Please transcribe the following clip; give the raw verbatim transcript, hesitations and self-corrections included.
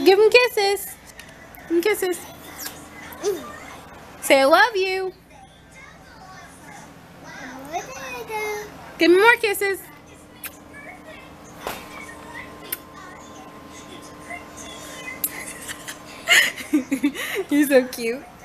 Give him kisses. Give him kisses. Say I love you. Give me more kisses. You're so cute.